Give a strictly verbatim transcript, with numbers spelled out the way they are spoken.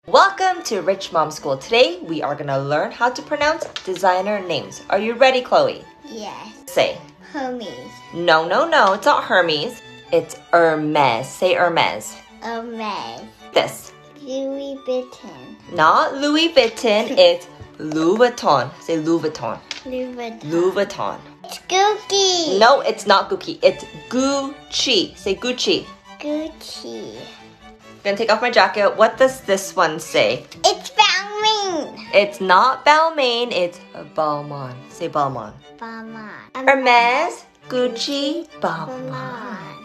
Welcome to Rich Mom School. Today we are going to learn how to pronounce designer names. Are you ready, Chloe? Yes. Say. Hermes. No, no, no. It's not Hermes. It's Hermes. Say Hermes. Hermes. This. Louis Vuitton. Not Louis Vuitton. It's Louis Vuitton. Say Louis Vuitton. Louis Vuitton. Louis Vuitton. It's Gucci. No, it's not Gucci. It's Gucci. Say Gucci. Gucci. I'm gonna take off my jacket. What does this one say? It's Balmain. It's not Balmain. It's Balmain. Say Balmain. Balmain. Hermes, Gucci, Balmain.